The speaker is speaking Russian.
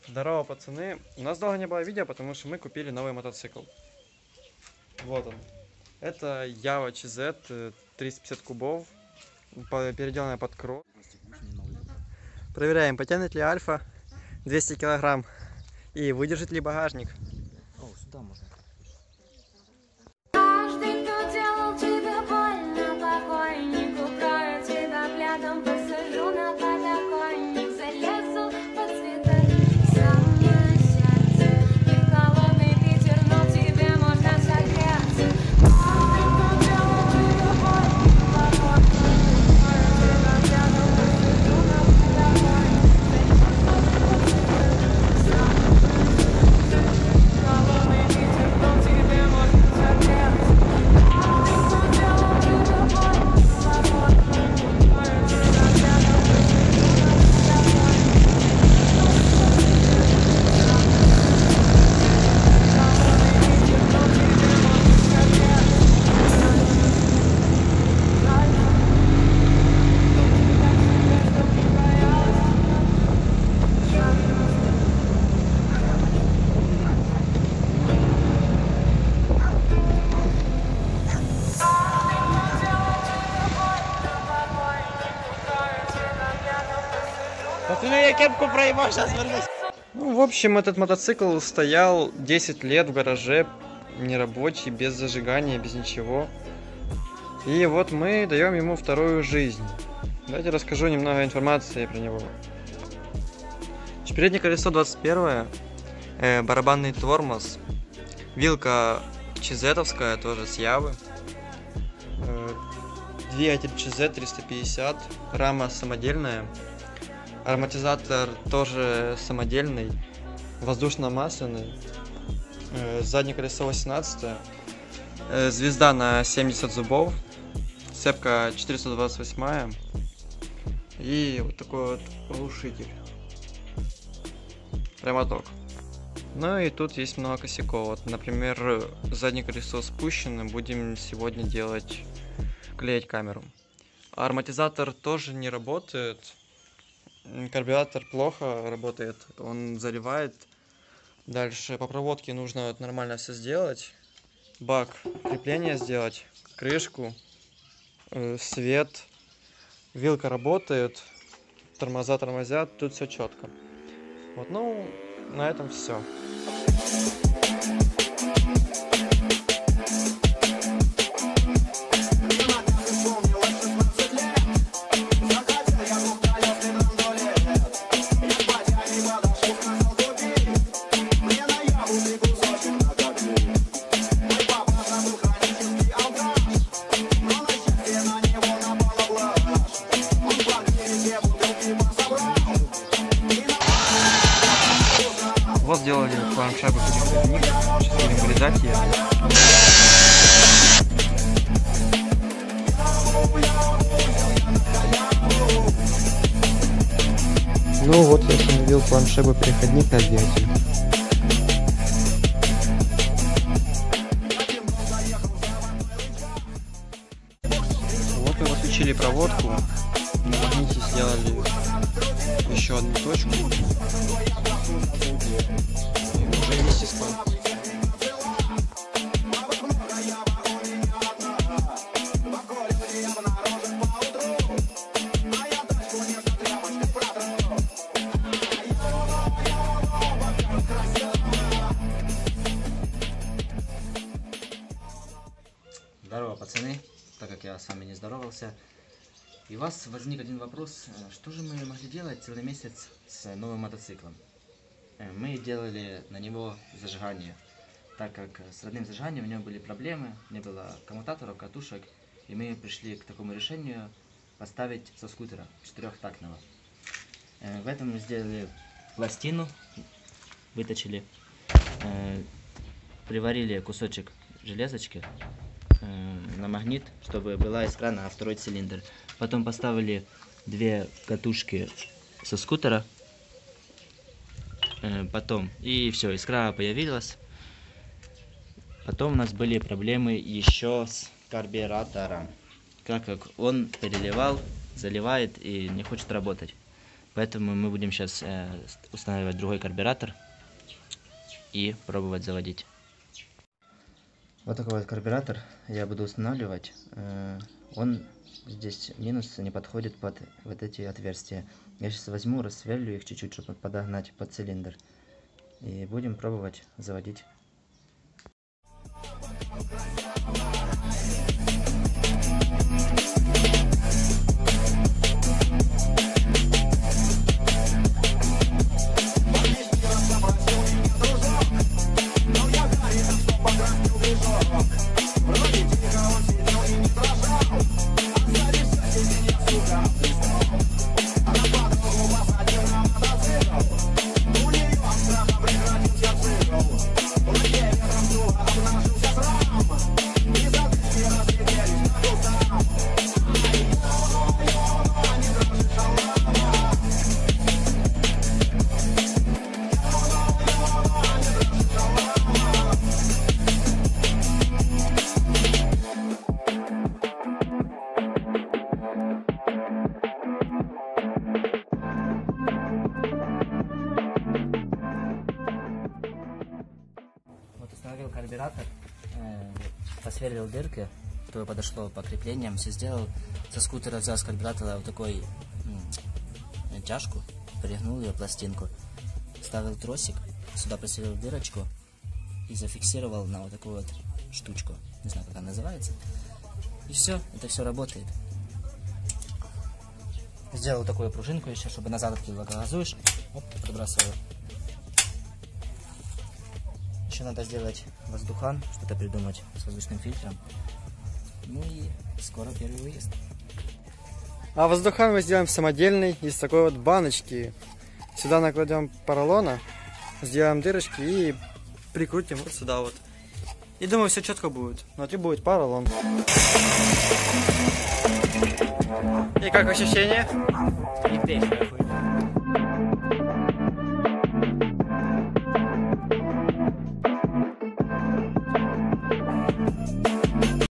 Здорово, пацаны. У нас долго не было видео, потому что мы купили новый мотоцикл. Вот он. Это Ява ЧЗ 350 кубов, переделанная под кросс. Проверяем, потянет ли Альфа 200 килограмм и выдержит ли багажник. О, сюда можно. Каждый, кто делал тебе больно, покойнику, крою тебя пледом, посажу на подоконник, залезу под цветы в самое сердце. И в холодный Питер, но тебе можно согреться. Каждый, кто делал тебе больно, покойнику, крою тебя пледом, посажу на подоконник, залезу под цветы в самое сердце. И в холодный Питер, но тебе можно согреться. Пацаны, я кепку проебал, сейчас вернусь. Ну, в общем, этот мотоцикл стоял 10 лет в гараже, нерабочий, без зажигания, без ничего. И вот мы даем ему вторую жизнь. Давайте расскажу немного информации про него. Переднее колесо 21, барабанный тормоз, вилка ЧЗ-овская, тоже с Явы, двигатель ЧЗ 350, рама самодельная, амортизатор тоже самодельный, воздушно-масляный, заднее колесо 18, звезда на 70 зубов, цепка 428 и вот такой вот глушитель, прямоток. Ну и тут есть много косяков. Вот, например, заднее колесо спущено, будем сегодня клеить камеру. Амортизатор тоже не работает. Карбюратор плохо работает, он заливает. Дальше по проводке нужно вот нормально все сделать. Бак крепления сделать, крышку, свет. Вилка работает, тормоза тормозят, тут все четко. Вот, ну, на этом все. Вот сделали планшабы переходник. Сейчас будем вырезать ее. Ну вот я установил планшабы переходник на двигатель. Вот мы подключили проводку. На магните сделали еще одну точку. Уже есть искал. Здорово, пацаны. Так как я с вами не здоровался, и у вас возник один вопрос: что же мы могли делать целый месяц с новым мотоциклом? Мы делали на него зажигание, так как с родным зажиганием у него были проблемы, не было коммутаторов, катушек, и мы пришли к такому решению поставить со скутера четырехтактного. В этом мы сделали пластину, выточили, приварили кусочек железочки на магнит, чтобы была искра на второй цилиндр. Потом поставили две катушки со скутера. Потом, и все, искра появилась. Потом у нас были проблемы еще с карбюратором, так как он переливал, заливает и не хочет работать. Поэтому мы будем сейчас устанавливать другой карбюратор и пробовать заводить. Вот такой вот карбюратор я буду устанавливать. Он здесь минус не подходит под вот эти отверстия. Я сейчас возьму, рассверлю их чуть-чуть, чтобы подогнать под цилиндр. И будем пробовать заводить. Установил карбюратор, посверлил дырки, которое подошло по креплениям, все сделал. Со скутера взял с карбюратора вот такой тяжку, пригнул ее пластинку, ставил тросик, сюда просверлил дырочку и зафиксировал на вот такую вот штучку, не знаю, как она называется. И все, это все работает. Сделал такую пружинку еще, чтобы назад откидывал, газуешь, оп, подбрасываю. Еще надо сделать воздухан, что-то придумать с воздушным фильтром. Ну и скоро первый выезд. А воздухан мы сделаем самодельный из такой вот баночки. Сюда накладем поролона, сделаем дырочки и прикрутим вот сюда вот. И думаю, все четко будет. Внутри будет поролон. И как ощущение? И печь.